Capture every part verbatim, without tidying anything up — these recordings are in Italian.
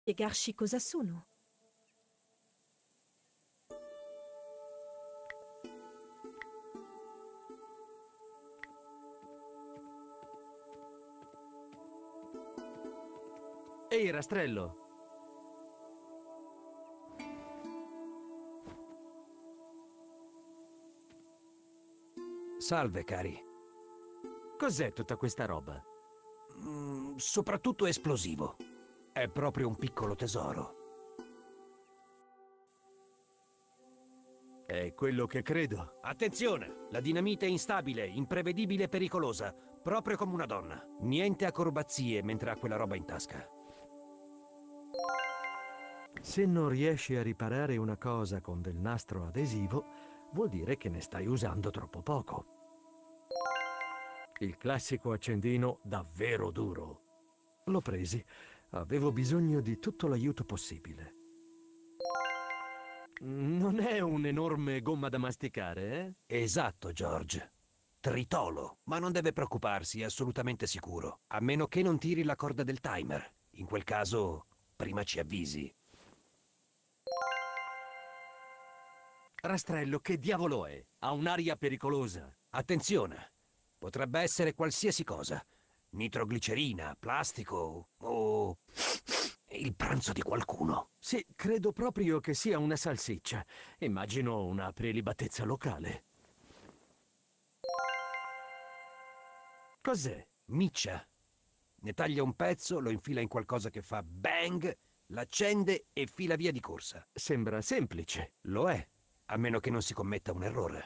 spiegarci cosa sono. Ehi, Rastrello! Salve, cari. Cos'è tutta questa roba? Mm, soprattutto esplosivo. È proprio un piccolo tesoro. È quello che credo. Attenzione! La dinamite è instabile, imprevedibile e pericolosa. Proprio come una donna. Niente acrobazie mentre ha quella roba in tasca. Se non riesci a riparare una cosa con del nastro adesivo, vuol dire che ne stai usando troppo poco. Il classico accendino davvero duro. L'ho presi. Avevo bisogno di tutto l'aiuto possibile. Non è un'enorme gomma da masticare, eh? Esatto, George. Tritolo. Ma non deve preoccuparsi, è assolutamente sicuro. A meno che non tiri la corda del timer. In quel caso, prima ci avvisi. Rastrello, che diavolo è? Ha un'aria pericolosa. Attenzione! Potrebbe essere qualsiasi cosa. Nitroglicerina, plastico o il pranzo di qualcuno. Sì, credo proprio che sia una salsiccia. Immagino una prelibatezza locale. Cos'è? Miccia. Ne taglia un pezzo, lo infila in qualcosa che fa bang, l'accende e fila via di corsa. Sembra semplice. Lo è, a meno che non si commetta un errore.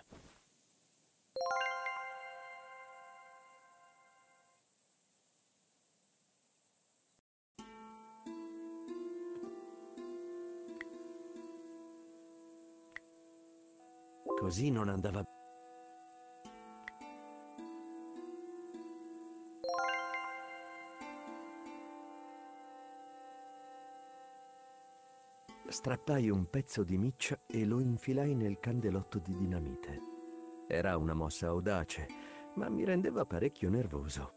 Così non andava. Strappai un pezzo di miccia e lo infilai nel candelotto di dinamite. Era una mossa audace, ma mi rendeva parecchio nervoso.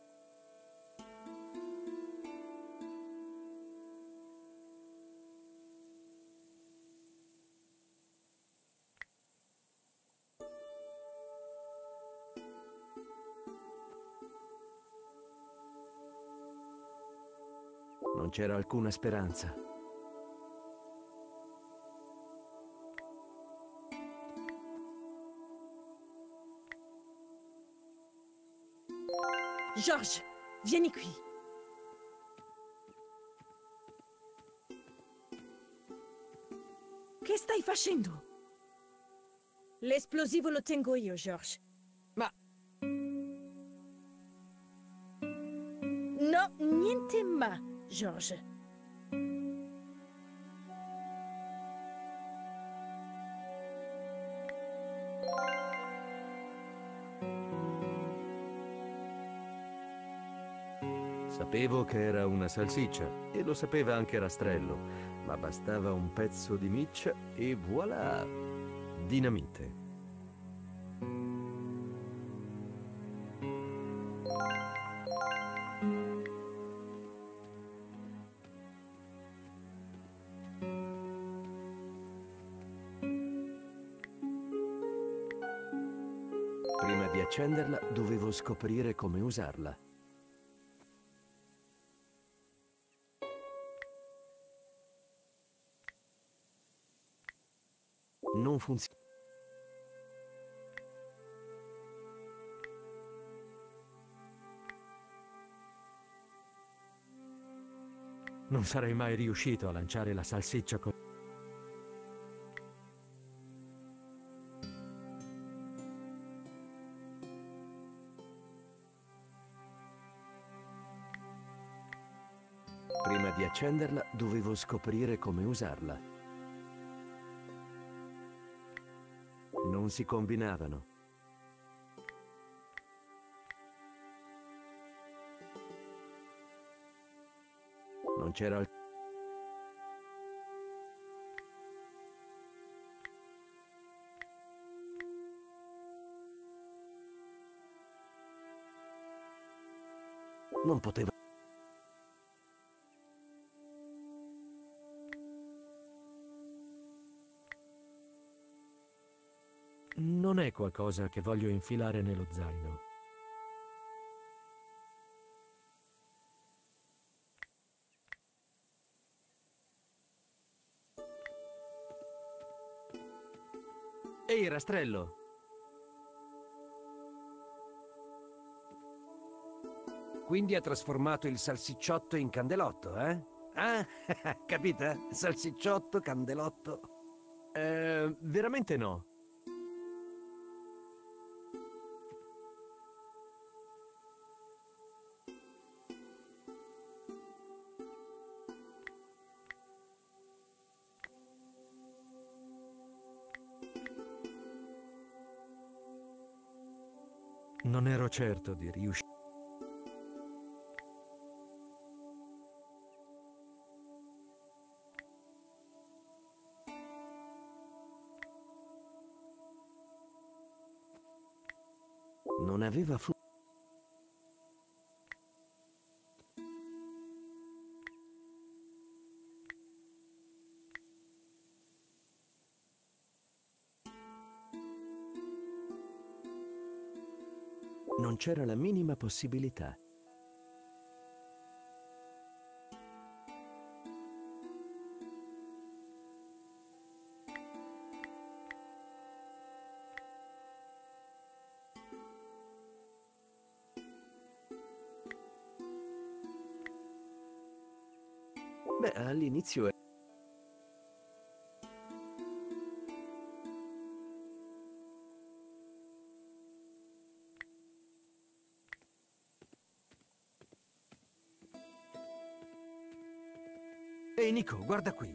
Non c'era alcuna speranza. George, vieni qui. Che stai facendo? L'esplosivo lo tengo io, George. Ma... No, niente ma, George. Sapevo che era una salsiccia e lo sapeva anche Rastrello, ma bastava un pezzo di miccia e voilà! Dinamite. Prima di accenderla dovevo scoprire come usarla. Non funziona. Non sarei mai riuscito a lanciare la salsiccia con... Prima di accenderla dovevo scoprire come usarla. Non si combinavano. Non c'era il... Non poteva... non è qualcosa che voglio infilare nello zaino. Ehi, Rastrello! Quindi ha trasformato il salsicciotto in candelotto, eh? Ah, capita? Salsicciotto, candelotto. Eh, veramente no. Non ero certo di riuscire. Non aveva fu... Non c'era la minima possibilità. Beh, all'inizio è... Ehi, Nico, guarda qui.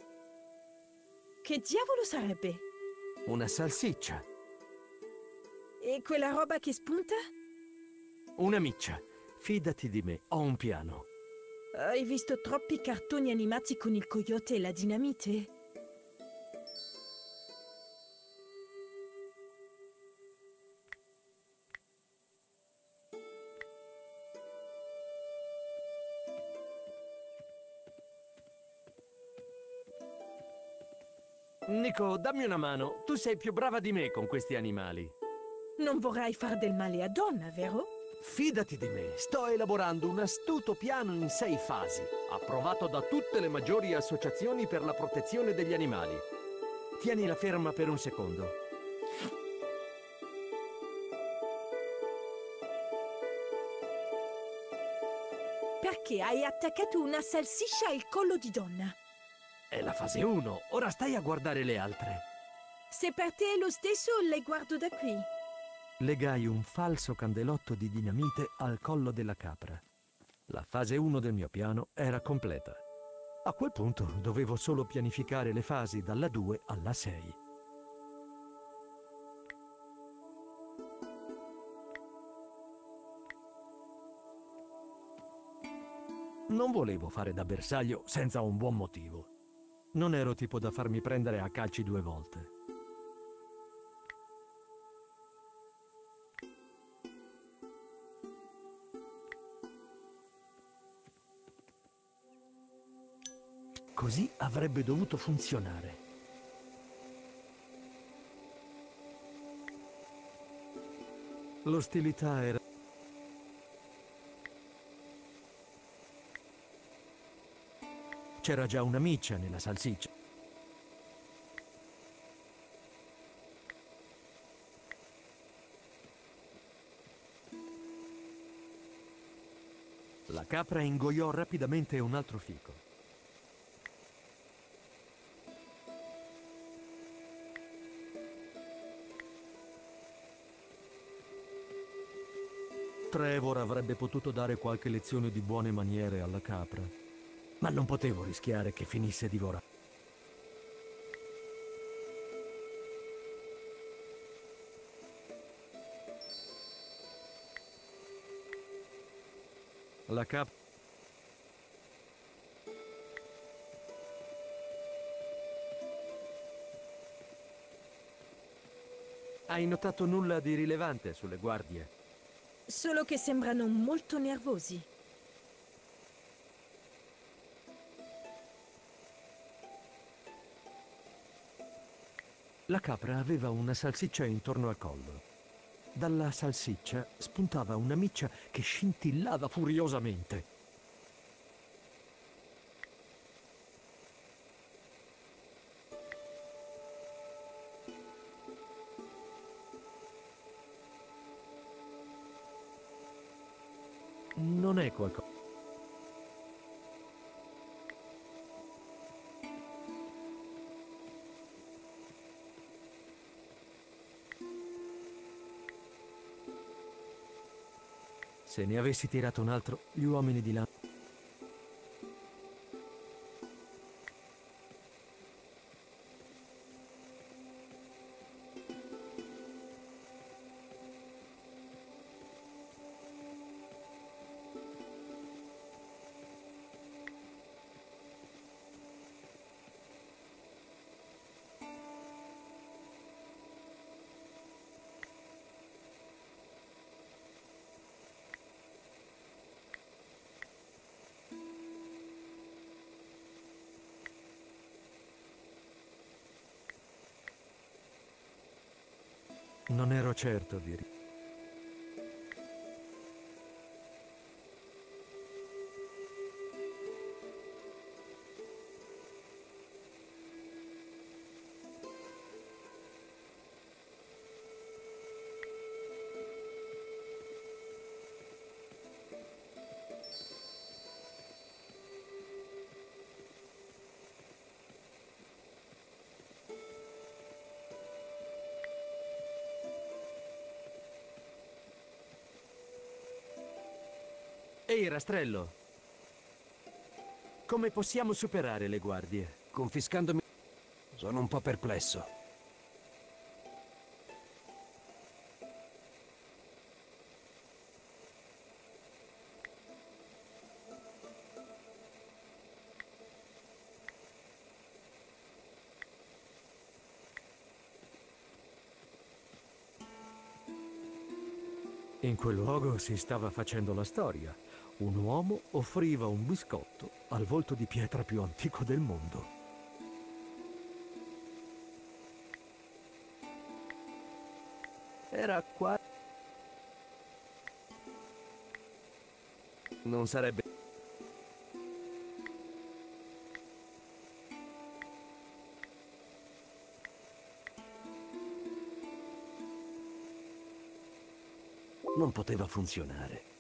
Che diavolo sarebbe? Una salsiccia. E quella roba che spunta? Una miccia. Fidati di me, ho un piano. Hai visto troppi cartoni animati con il coyote e la dinamite? Nico, dammi una mano. Tu sei più brava di me con questi animali. Non vorrai far del male a Donna, vero? Fidati di me, sto elaborando un astuto piano in sei fasi, approvato da tutte le maggiori associazioni per la protezione degli animali. Tienila ferma per un secondo. Perché hai attaccato una salsiccia al collo di Donna? È la fase uno, ora stai a guardare le altre. Se per te è lo stesso, le guardo da qui. Legai un falso candelotto di dinamite al collo della capra. La fase uno del mio piano era completa. A quel punto dovevo solo pianificare le fasi dalla due alla sei. Non volevo fare da bersaglio senza un buon motivo. Non ero tipo da farmi prendere a calci due volte. Così avrebbe dovuto funzionare. L'ostilità era... C'era già una miccia nella salsiccia. La capra ingoiò rapidamente un altro fico. Trevor avrebbe potuto dare qualche lezione di buone maniere alla capra, ma non potevo rischiare che finisse divorata. La capra... Hai notato nulla di rilevante sulle guardie? Solo che sembrano molto nervosi. La capra aveva una salsiccia intorno al collo. Dalla salsiccia spuntava una miccia che scintillava furiosamente. Non è qualcosa. Se ne avessi tirato un altro, gli uomini di là. Non ero certo di... ri- Ehi, Rastrello! Come possiamo superare le guardie? Confiscandomi... Sono un po' perplesso. In quel luogo si stava facendo la storia. Un uomo offriva un biscotto al volto di pietra più antico del mondo. Era qua... Non sarebbe... Non poteva funzionare.